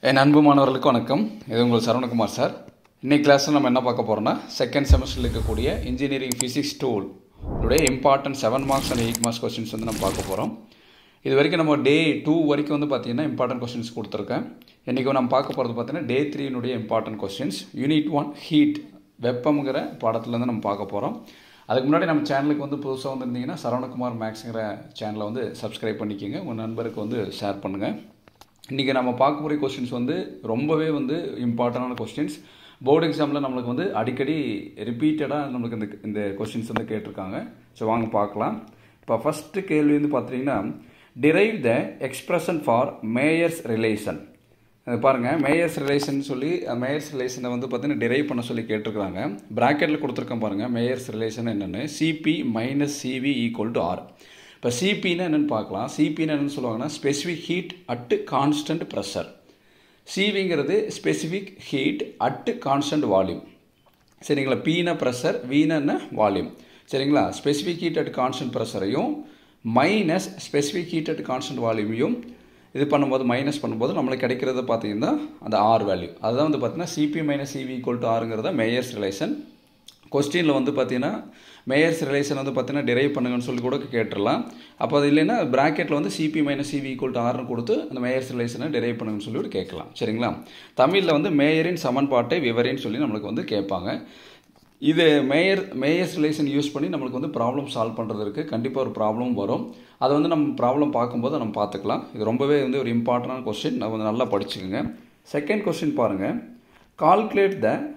என் அன்பு மாணவர்களுக்கு வணக்கம். இது உங்கள் சரவணகுமார் சார். இன்னைக்கு கிளாஸில் நம்ம என்ன பார்க்க போகிறோம்னா செகண்ட் செமஸ்டரில் இருக்கக்கூடிய இன்ஜினியரிங் ஃபிசிக்ஸ் 2 உடைய important 7 marks and 8 marks questions வந்து நம்ம பார்க்க போகிறோம். இது வரைக்கும் நம்ம டே 2 வரைக்கும் வந்து பார்த்தீங்கன்னா இம்பார்ட்டன்ட் கொஸ்டின்ஸ் கொடுத்துருக்கேன். இன்றைக்கி நம்ம பார்க்க போகிறது பார்த்தீங்கன்னா day 3 important questions unit 1 heat வெப்பம்ங்கிற பாடத்துலேருந்து நம்ம பார்க்க போகிறோம். அதுக்கு முன்னாடி நம்ம சேனலுக்கு வந்து புதுசாக வந்துருந்தீங்கன்னா சரவணகுமார் மேக்ஸுங்கிற சேனலை வந்து சப்ஸ்கிரைப் பண்ணிக்கோங்க. உங்கள் நண்பருக்கு வந்து ஷேர் பண்ணுங்கள். இன்றைக்கி நம்ம பார்க்க போகிற கொஸ்டின்ஸ் வந்து ரொம்பவே வந்து இம்பார்ட்டண்டான கொஸ்டின்ஸ். போர்டு எக்ஸாமில் நம்மளுக்கு வந்து அடிக்கடி ரிப்பீட்டடாக நம்மளுக்கு இந்த கொஸ்டின்ஸ் வந்து கேட்டிருக்காங்க. ஸோ வாங்க பார்க்கலாம். இப்போ ஃபஸ்ட்டு கேள்வி வந்து பார்த்தீங்கன்னா derive the expression for Mayer's relation. பாருங்கள், மேயர்ஸ் ரிலேஷன் சொல்லி மேயர்ஸ் ரிலேஷனை வந்து பார்த்தீங்கன்னா டிரைவ் பண்ண சொல்லி கேட்டிருக்காங்க. ப்ராக்கெட்டில் கொடுத்துருக்கேன் பாருங்கள். மேயர்ஸ் ரிலேஷன் என்னென்னு CP minus CV equal to R. இப்போ சிபின்னா என்னென்னு பார்க்கலாம். சிபின்னா என்னென்னு சொல்லுவாங்கன்னா specific heat at constant pressure. சிவிங்கிறது specific heat at constant volume. சரிங்களா? பின்னா ப்ரெஷர், வீனா வால்யூம். சரிங்களா? ஸ்பெசிஃபிக் ஹீட் அட் கான்ஸ்டன்ட் ப்ரெஷரையும் minus specific heat at constant வால்யூமையும் இது பண்ணும்போது மைனஸ் பண்ணும்போது நம்மளுக்கு கிடைக்கிறது பார்த்தீங்கன்னா அந்த ஆர் வேல்யூ. அதுதான் வந்து பார்த்தீங்கன்னா CP minus CV equal to ஆருங்கிறத மேயர்ஸ் ரிலேஷன். கொஸ்டினில் வந்து பார்த்தீங்கன்னா மேயர்ஸ் ரிலேஷன் வந்து பார்த்தீங்கன்னா டிரைவ் பண்ணுங்கன்னு சொல்லி கூட கேட்டுடலாம். அப்போ அது இல்லைன்னா ப்ராக்கெட்டில் வந்து CP minus CV equal to ஆர்னு கொடுத்து அந்த மேயர்ஸ் ரிலேஷனை டிரைவ் பண்ணுங்கன்னு சொல்லி கேட்கலாம். சரிங்களா? தமிழில் வந்து மேயரின் சமன்பாட்டை விவரின்னு சொல்லி நம்மளுக்கு வந்து கேட்பாங்க. இது மேயர்ஸ் ரிலேஷன் யூஸ் பண்ணி நம்மளுக்கு வந்து ப்ராப்ளம் சால்வ் பண்ணுறதுக்கு கண்டிப்பாக ஒரு ப்ராப்ளம் வரும். அதை வந்து நம்ம ப்ராப்ளம் பார்க்கும்போது நம்ம பார்த்துக்கலாம். இது ரொம்பவே வந்து ஒரு இம்பார்ட்டண்டான கொஸ்டின். நம்ம வந்து நல்லா படிச்சுக்கோங்க. செகண்ட் கொஸ்டின் பாருங்கள். calculate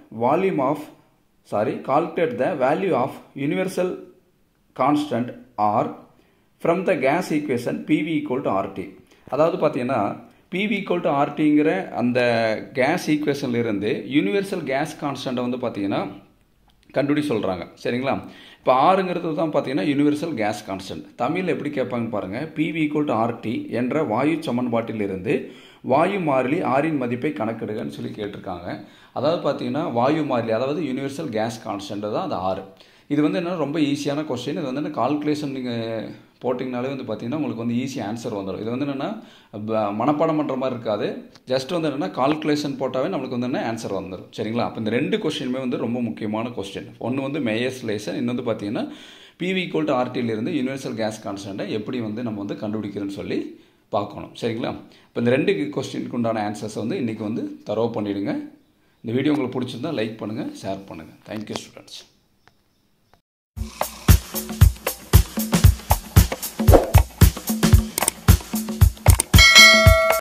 the value of universal constant R from the gas equation PV equal to RT. அதாவது பார்த்தீங்கன்னா PV equal to RTங்கிற அந்த கேஸ் ஈக்குவேஷனில் இருந்து யூனிவர்சல் கேஸ் கான்ஸ்டண்ட்டை வந்து பார்த்தீங்கன்னா கண்டுபிடி சொல்கிறாங்க. சரிங்களா? இப்போ ஆறுங்கிறது தான் பார்த்தீங்கன்னா யூனிவர்சல் கேஸ் கான்ஸ்டன்ட். தமிழில் எப்படி கேட்பாங்க பாருங்கள். PV equal to RT என்ற வாயு சமன்பாட்டிலிருந்து வாயு மாறிலி ஆரின் மதிப்பை கணக்கிடுகன்னு சொல்லி கேட்டிருக்காங்க. அதாவது பார்த்தீங்கன்னா வாயு மாறிலி, அதாவது யூனிவர்சல் கேஸ் கான்ஸ்டன்ட் தான் அது ஆறு. இது வந்து என்ன ரொம்ப ஈஸியான கொஸ்டின். இது வந்து கால்குலேஷன் நீங்கள் போட்டிங்கனாலே வந்து பார்த்தீங்கன்னா உங்களுக்கு வந்து ஈஸி ஆன்சர் வந்துடும். இது வந்து என்னென்னா மனப்பாடம் பண்ணுற மாதிரி இருக்காது. ஜஸ்ட் வந்து என்னென்னா கால்குலேஷன் போட்டாவே நம்மளுக்கு வந்து என்ன ஆன்சர் வந்துடும். சரிங்களா? அப்போ இந்த ரெண்டு கொஸ்டினுமே வந்து ரொம்ப முக்கியமான கொஸ்டின். ஒன்று வந்து மேயர்ஸ் ரிலேஷன், இன்னொன்று வந்து பார்த்தீங்கன்னா PV equal to RTயிலிருந்து யூனிவர்சல் கேஸ் கான்ஸ்டன்ட்டை எப்படி வந்து நம்ம வந்து கண்டுபிடிக்கிறோன்னு சொல்லி பார்க்கணும். சரிங்களா? இப்போ இந்த ரெண்டு கொஸ்டினுக்கு உண்டான ஆன்சர்ஸை வந்து இன்றைக்கி வந்து தரவு பண்ணிவிடுங்க. இந்த வீடியோ உங்களுக்கு பிடிச்சிருந்தா லைக் பண்ணுங்கள், ஷேர் பண்ணுங்கள். Thank you students.